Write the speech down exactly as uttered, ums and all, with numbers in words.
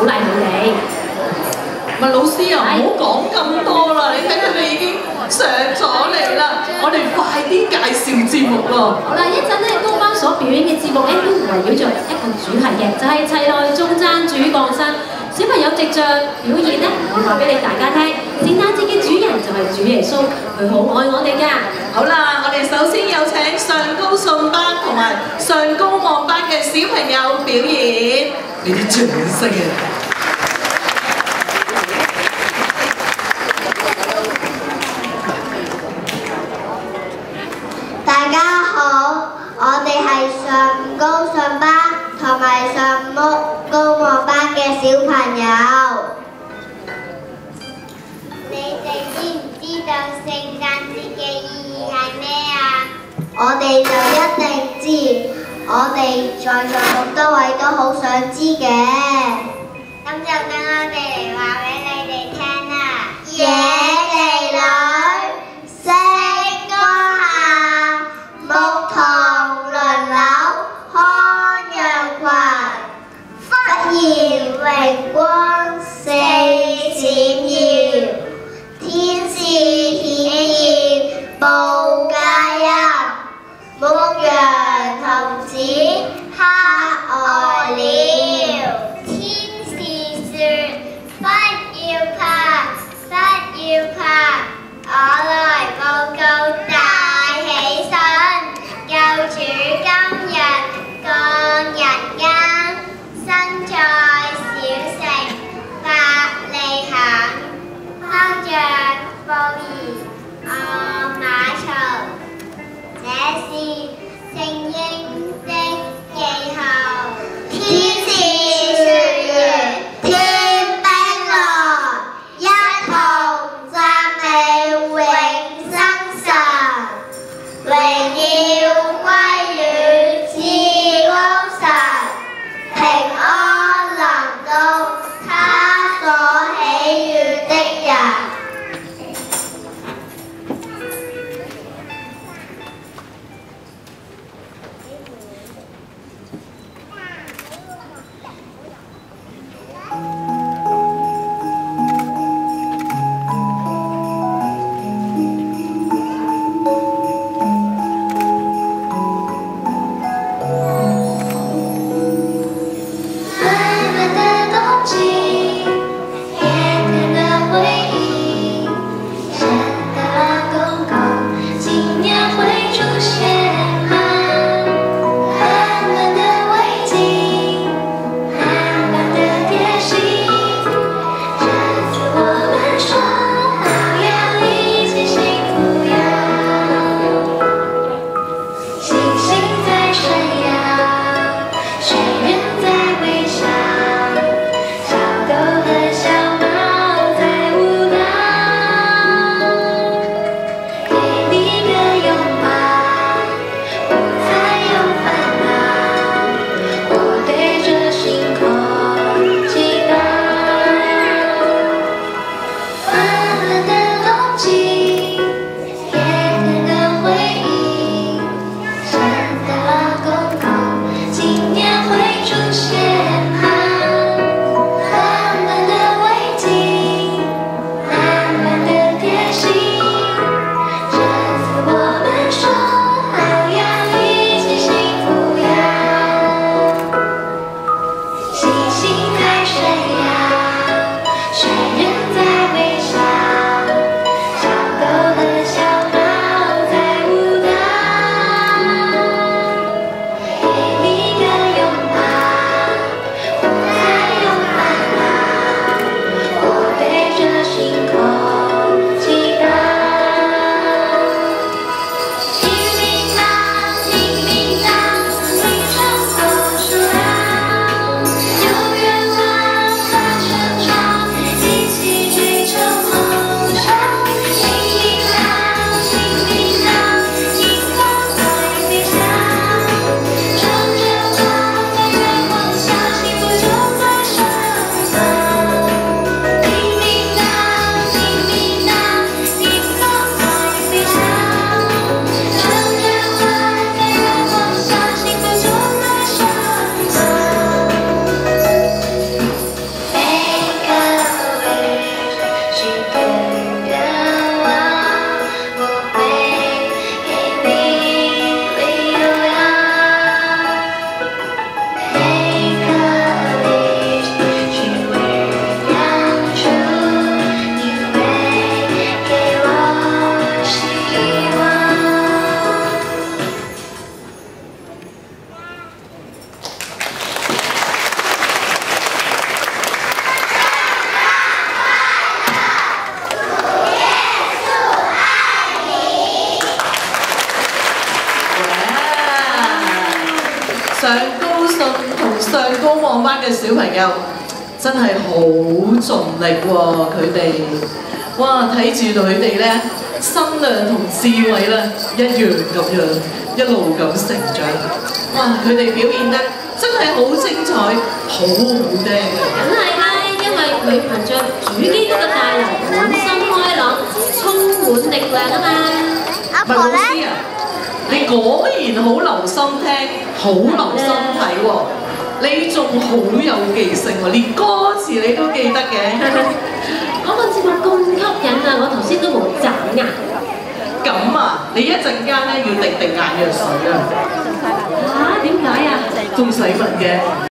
鼓勵佢哋。 唔係老師啊，唔好講咁多啦！你睇佢哋已經上咗嚟啦，我哋快啲介紹節目喎。 好啦，一陣咧高班所表演嘅節目咧都圍繞著一個主題嘅，就係齊來中讚主降生。小朋友藉著表演咧，會話俾你大家聽，聖誕節嘅主人就係主耶穌，佢好愛我哋㗎。 好啦，我哋首先有請上高信班同埋上高望班嘅小朋友表演，你啲掌聲啊！ 大家好，我哋係上高信班同埋上高望班嘅小朋友。你哋知唔知道聖誕節嘅意義係咩啊？我哋就一定知，我哋在座咁多位都好想知嘅。咁就等我哋嚟話俾你哋聽啦。野地裏，星光下，牧童輪流看羊群，忽然榮光四閃耀，天使顯現報佳音，牧羊童子可愛了。天使說：不要怕，不要怕，我來報告大喜訊，救主今日降人間，生在小城伯利恆，拋着布兒按馬槽，這是聖嬰的記號。天使說完，天兵來，一同讚美永生神，榮耀歸於至高神，平安臨到他所喜悅的人。 望班嘅小朋友真係好盡力喎，佢哋，哇！睇住佢哋咧，心量同智慧咧一樣咁樣，一路咁成長。哇！佢哋表現得真係好精彩，好好聽嘅。 梗係啦，因為佢憑着主基督嘅大能，滿心開朗，充滿力量啊嘛。 阿文老師啊，你果然好留心聽，好留心睇喎。你仲好有記性喎，連歌詞你都記得嘅。 嗰個節目咁吸引啊，我頭先都冇眨眼。 咁啊，你一陣間咧要滴滴眼藥水啊。 嚇？點解啊？ 仲使問嘅。